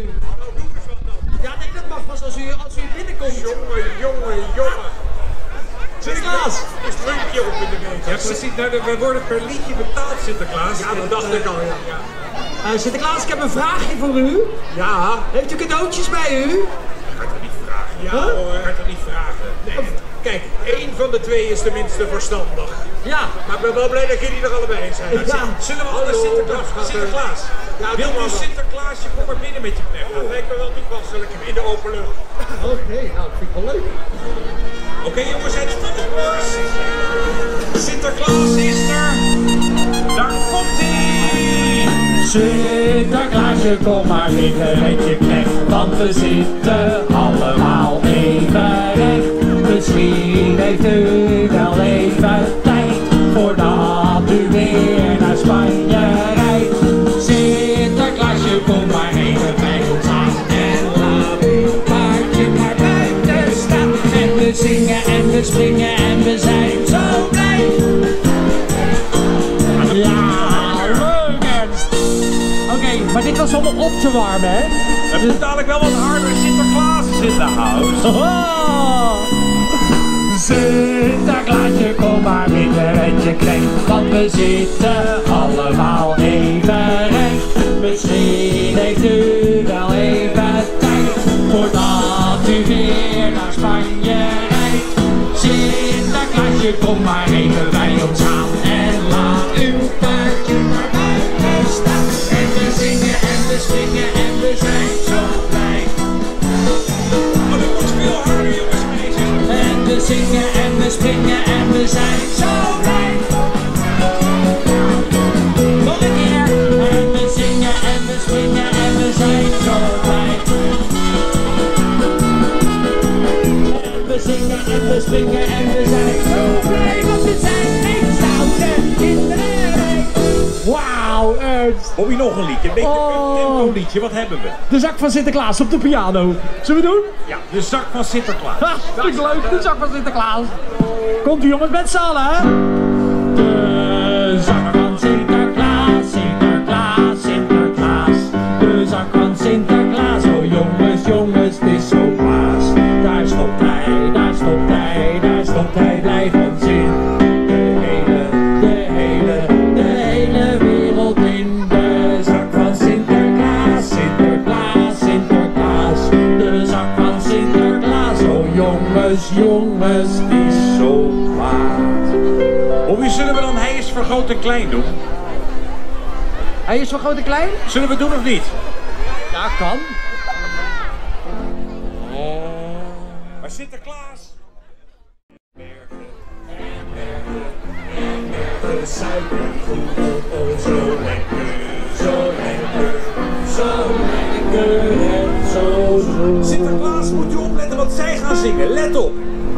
u. Ja, nee, dat mag pas als u binnenkomt. Jongen. Sinterklaas. Is het muntje op in de meter? Ja, precies. Nou, we worden per liedje betaald, Sinterklaas. Ja, dat dacht ik al, ja. Sinterklaas, ik heb een vraagje voor u. Ja? Heeft u cadeautjes bij u? Ik kan het niet vragen. Ja hoor, ik kan het niet vragen. Nee. Kijk, één van de twee is tenminste verstandig. Ja. Maar ik ben wel blij dat jullie er allebei zijn. Ja. Zullen we alle Sinterklaas? Ja, wil u Sinterklaasje, kom maar binnen met je knecht. Dat lijkt me wel toepasselijk in de open lucht. Oké, nou, dat vind ik wel leuk. Oké, jongens, zijn jullie klaar? Sinterklaas is er. Daar komt hij. Sinterklaasje, kom maar zitten met je knecht, want we zitten allemaal even recht. Misschien heeft u wel even tijd, voordat u weer naar Spanje rijdt. Sinterklaasje, kom maar even bij ons aan en laat uw paardje maar buiten staan. En we zingen en we springen en we zijn zo blij. Ja, leuk Ernst! Oké, maar dit was om op te warmen, hè? Het moet dadelijk wel wat harder. Sinterklaas is in de house. Oh. Sinterklaasje, kom maar binnen met je knecht, want we zitten allemaal even recht. Misschien heeft u wel even tijd, voordat u weer naar Spanje rijdt. Sinterklaasje, kom maar even bij ons aan en laat uw paardje maar buiten staan. En we zingen en we springen en we zijn zo blij. Oh, dat wordt veel harder, jongens, meisjes. En we zingen en we springen en we zijn zo blij. Nog een keer. En we zingen en we springen en we zijn zo blij. En we zingen en we springen en we zijn zo blij. Want we zijn geen stoute kinderen. Wauw, Ernst. Bobby, nog een liedje. Een beetje een tempo liedje. Wat hebben we? De zak van Sinterklaas op de piano. Zullen we doen? Ja, de zak van Sinterklaas. Ha, dat is leuk, de zak van Sinterklaas. Komt u jongens met z'n allen, hè? De zak van Sinterklaas, Sinterklaas, Sinterklaas. De zak van Sinterklaas, oh jongens, het is zo baas. Daar stopt hij, daar stopt hij, daar stopt hij, blijf ons in. De hele wereld in. De zak van Sinterklaas, Sinterklaas, Sinterklaas. De zak van Sinterklaas, oh jongens, het is zo kwaad. Of wie zullen we dan Hij is voor groot en klein doen? Hij is van groot en klein? Zullen we het doen of niet? Ja, kan. Maar Sinterklaas... Suikergoed, oh zo lekker, zo lekker, zo lekker en zo zoet. Sinterklaas, moet u opletten wat zij gaan zingen. Let op.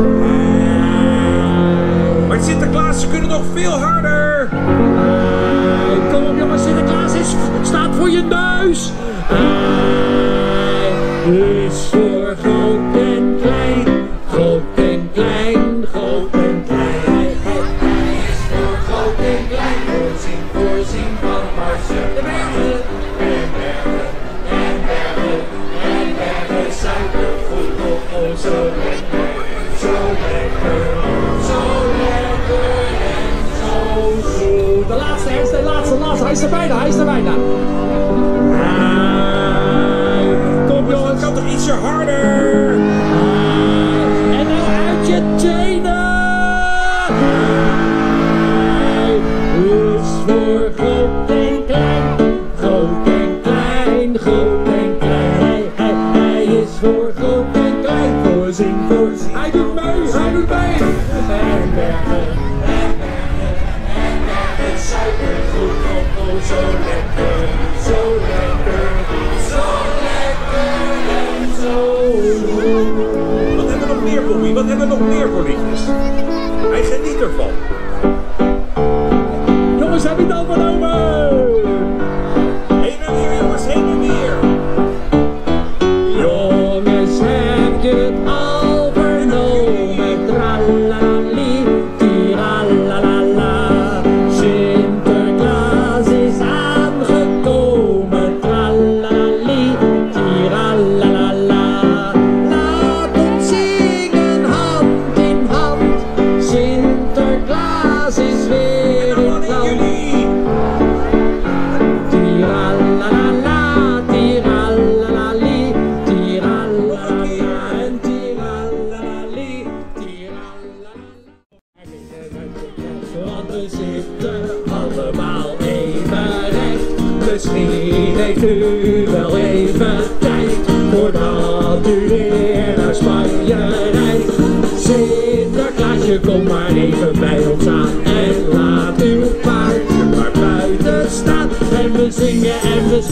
Maar Sinterklaas, ze kunnen nog veel harder. Kom op jongens, Sinterklaas staat voor je neus. Hij is voor groot en klein, groot en klein, groot en klein. Hij is voor groot en klein, voorzien van marsen. De bergen en bergen en bergen en bergen. Suikergoed, oh zo lekker, zo lekker, zo lekker en zo zoet. De laatste, hij is er bijna. Kom jongens. Het kan toch ietsje harder? En nou uit je tenen. Hij is voor groot en klein, groot en klein, groot en klein. Hij is voor groot en klein, voorzien. Hij doet mee. En bergen, suikergoed, oh zo lekker, zo lekker, zo lekker en zo zoet. Wat hebben we nog meer, Bobby? Wat hebben we nog meer voor liedjes? Hij geniet ervan. Jongens, heb je het al vernomen? Heen en weer, jongens, heen en weer. Jongens, heb je het al vernomen? Tralalali, tiralalala. Sinterklaas is aangekomen. Tralalali,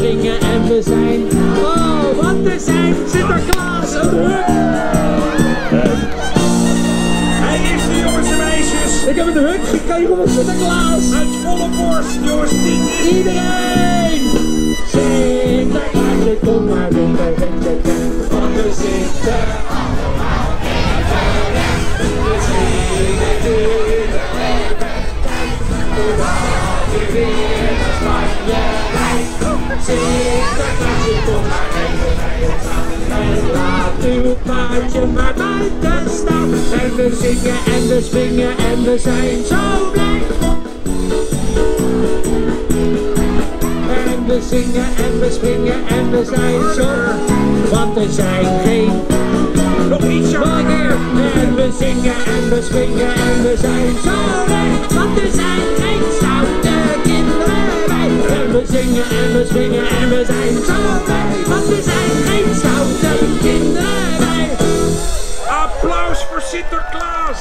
zingen en we zijn. Oh, want er zijn Sinterklaas een huk. Hij is er, jongens en meisjes. Ik heb een huk gekregen van Sinterklaas. Uit volle borst, jongens. Dit is Iedereen! Sinterklaasje, kom maar doen bij Sinterklaas. Want we zitten allemaal terecht. We zingen in de leven. Doordat weer naar Spanje rijdt. Sinterklaasje, kom maar even bij ons aan. En laat uw paardje maar buiten staan. En we zingen en we springen en we zijn zo blij. En we zingen en we springen en we zijn zo. Want er zijn geen. nog ietsje harder. En we zingen en we springen en we zijn zo blij. Want er zijn geen stoute kinderen bij. En we zingen en we springen en we zijn zo blij. Want er zijn geen stoute kinderen bij. Applaus voor Sinterklaas.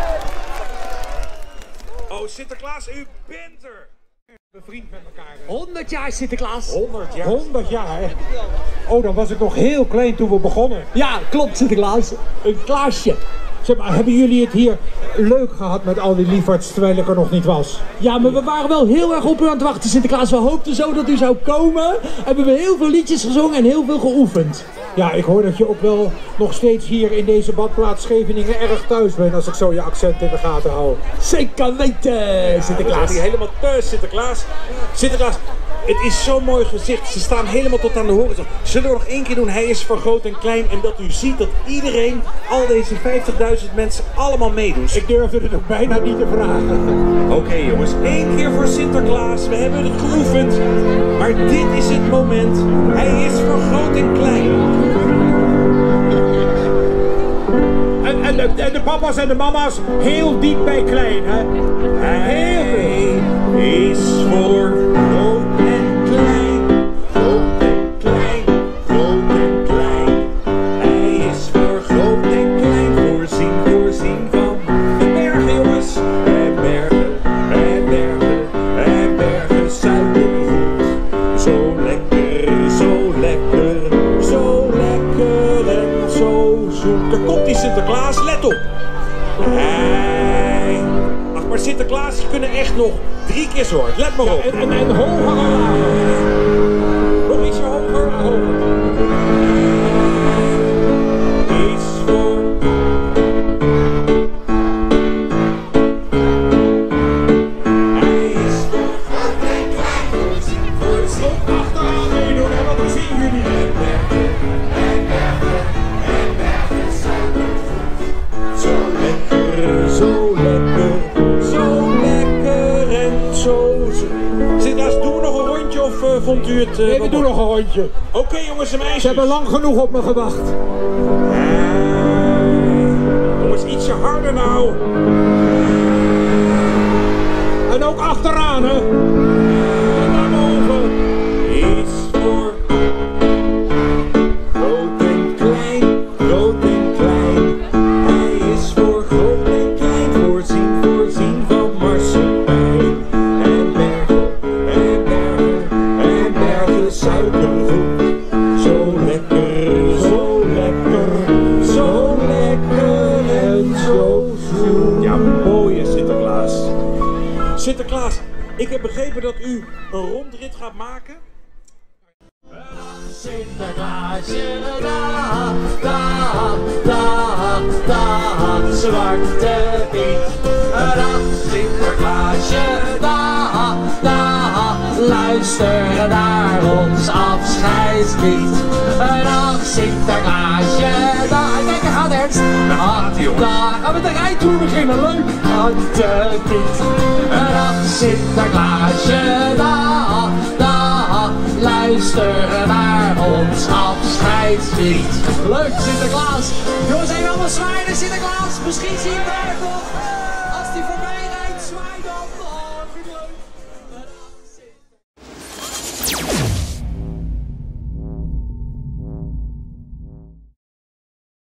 Oh, Sinterklaas, u bent er. Bevriend met elkaar. 100 jaar Sinterklaas. 100 jaar. 100 jaar, hè? Oh, dan was ik nog heel klein toen we begonnen. Ja, klopt Sinterklaas. Een Klaasje. Zeg maar, hebben jullie het hier leuk gehad met al die lieverds terwijl ik er nog niet was? Ja, maar we waren wel heel erg op u aan het wachten, Sinterklaas. We hoopten zo dat u zou komen. Hebben we heel veel liedjes gezongen en heel veel geoefend. Ja, ik hoor dat je ook wel nog steeds hier in deze badplaats Scheveningen erg thuis bent als ik zo je accent in de gaten hou. Zeker weten, Sinterklaas. We zijn hier helemaal thuis, Sinterklaas. Sinterklaas, het is zo'n mooi gezicht. Ze staan helemaal tot aan de horizon. Zullen we nog één keer doen? Hij is voor groot en klein. En dat u ziet dat iedereen, al deze 50.000 mensen, allemaal meedoen. Ik durfde het ook bijna niet te vragen. Oké, jongens, één keer voor Sinterklaas. We hebben het geoefend. Maar dit is het moment. Hij is voor groot en klein. En de papa's en de mama's heel diep bij klein, hè? Hij is voor groot en klein. Groot en klein. Groot en klein. Hij is voor groot en klein. Voorzien van bergen, jongens. En bergen, en bergen, en bergen. Suikergoed. Zo lekker, zo lekker. Zo lekker en zo zoet. Daar komt die Sinterklaas, let op. Ach, maar Sinterklaas, je kunnen echt nog 3 keer zo hard. Let maar op. En hoger. Nog ietsje hoger. Is voor. Hij is voor groot en klein. Voorzien. Achteraan meedoen en wat zien jullie? En bergen, zo lekker, zo lekker, zo lekker en zo zoet. Sinterklaas, doen we nog een rondje of vond u het... Nee, we doen nog een rondje. Oké, jongens en meisjes. Ze hebben lang genoeg op me gewacht. Jongens, ietsje harder nou. En ook achteraan, hè? En naar boven. Is voor groot en klein, groot en klein. Hij is voor groot en klein. Voorzien van marsepein. En bergen, en bergen, en bergen suikergoed. Zo lekker, zo lekker, zo lekker en zo zoet. Ja, mooie Sinterklaas. Sinterklaas, ik heb begrepen dat u een rondrit gaat maken. Sinterklaasje, dag, dag, dag, dag, Zwarte Piet. Dag, Sinterklaasje, dag, dag, luister naar ons afscheidslied. Dag, Sinterklaasje, dag, kijk, hij gaat Ernst. Dag, gaan we de rijtour beginnen, leuk. Zwarte Piet. Dag, Sinterklaasje, dag, dag, luister naar ons afscheidslied. Leuk, Sinterklaas. Jongens, even allemaal zwaaien naar Sinterklaas. Misschien zien we hem nog als die voorbij